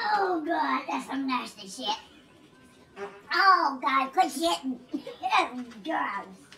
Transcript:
Oh, God, that's some nasty shit. Oh, God, quit shitting. Oh, God.